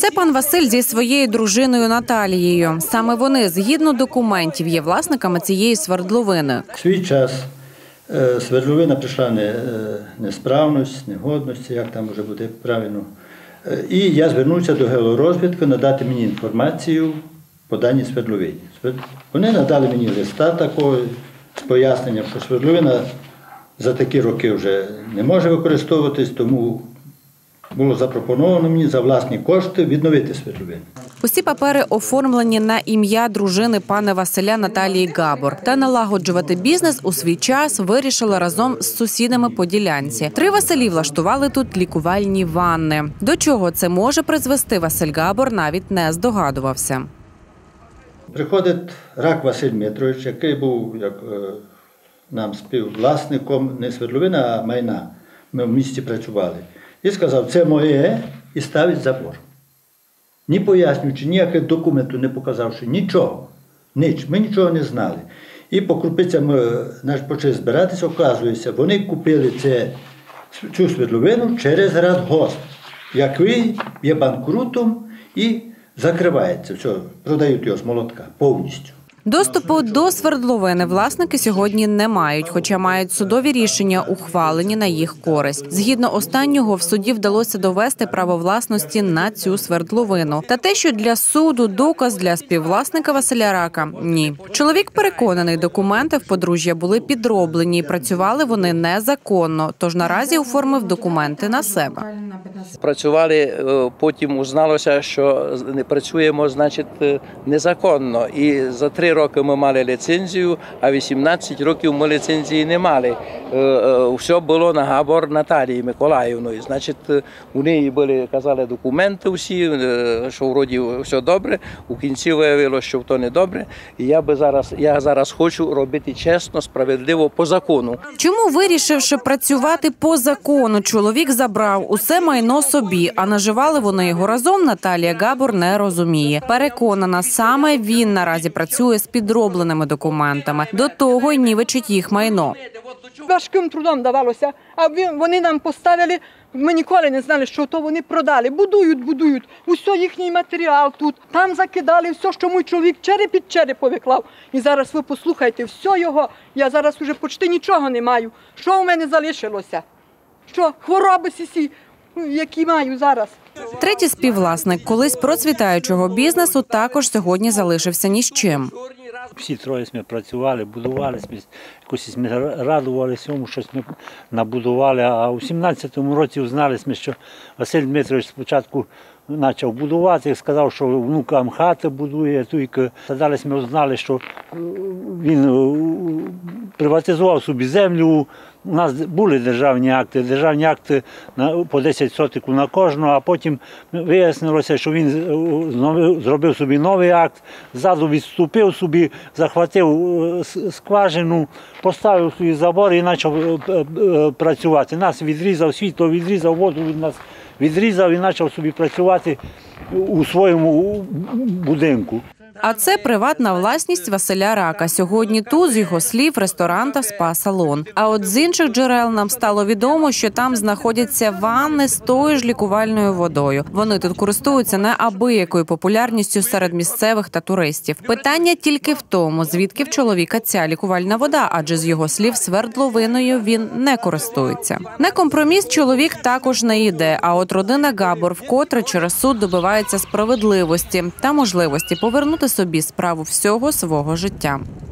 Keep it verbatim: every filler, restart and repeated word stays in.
Це пан Василь зі своєю дружиною Наталією. Саме вони, згідно документів, є власниками цієї свердловини. В свій час свердловина прийшла не, несправність, негодності, як там може бути правильно. І я звернувся до геологорозвідки надати мені інформацію по даній свердловині. Вони надали мені листа такого з поясненням, що свердловина за такі роки вже не може використовуватись, тому було запропоновано мені за власні кошти відновити свердловину. Усі папери оформлені на ім'я дружини пана Василя Наталії Габор. Та налагоджувати бізнес у свій час вирішила разом з сусідами по ділянці. Три Василі влаштували тут лікувальні ванни. До чого це може призвести, Василь Габор навіть не здогадувався. Приходить Рак Василь Дмитрович, який був як, нам співвласником не свердловина, а майна. Ми в місті працювали. І сказав, це моє, і ставить забор. Ні пояснюючи, ніяких документів не показавши, нічого. Ніч, ми нічого не знали. І по крупицям наш почали збиратися, оказується, вони купили це, цю свердловину через радгосп, який є банкрутом і закривається. Все, продають його з молотка повністю. Доступу до свердловини власники сьогодні не мають, хоча мають судові рішення, ухвалені на їх користь. Згідно останнього, в суді вдалося довести право власності на цю свердловину. Та те, що для суду доказ для співвласника Василя Рака – ні. Чоловік переконаний, документи в подружжя були підроблені і працювали вони незаконно, тож наразі оформив документи на себе. Працювали, потім узналося, що не працюємо, значить, незаконно. І за три роки ми мали ліцензію, а вісімнадцять років ми ліцензії не мали. Все було на Габор Наталії Миколаївної. Значить, у неї були, казали, документи всі, що вроді все добре. У кінці виявилося, що то не добре. І я би зараз, я зараз хочу робити чесно, справедливо, по закону. Чому, вирішивши працювати по закону, чоловік забрав усе майно собі, а наживали вони його разом, Наталія Габор не розуміє. Переконана, саме він наразі працює з підробленими документами. До того й нівечить їх майно. Важким трудом давалося, а вони нам поставили, ми ніколи не знали, що то вони продали. Будують, будують, усе їхній матеріал тут, там закидали все, що мій чоловік череп під череп повиклав. І зараз ви послухайте, все його, я зараз уже почти нічого не маю. Що у мене залишилося? Що, хвороби сісі, які маю зараз. Третій співвласник колись процвітаючого бізнесу також сьогодні залишився ні з чим. Всі троє ми працювали, будували, якось ми радувалися, щось ми набудували. А у сімнадцятому році узнали, що Василь Дмитрович спочатку почав будувати, сказав, що внукам хати будує. Далі ми узнали, що він приватизував собі землю. У нас були державні акти, державні акти по десять сотиків на кожного, а потім вияснилося, що він зробив собі новий акт, ззаду відступив собі, захватив скважину, поставив свій забор і почав працювати. Нас відрізав, світло відрізав, воду від нас відрізав і почав собі працювати у своєму будинку. А це приватна власність Василя Рака. Сьогодні тут, з його слів, ресторан та спа-салон. А от з інших джерел нам стало відомо, що там знаходяться ванни з тою ж лікувальною водою. Вони тут користуються неабиякою популярністю серед місцевих та туристів. Питання тільки в тому, звідки в чоловіка ця лікувальна вода, адже з його слів свердловиною він не користується. На компроміс чоловік також не йде, а от родина Габор вкотре через суд добивається справедливості та можливості повернути собі справу всього свого життя.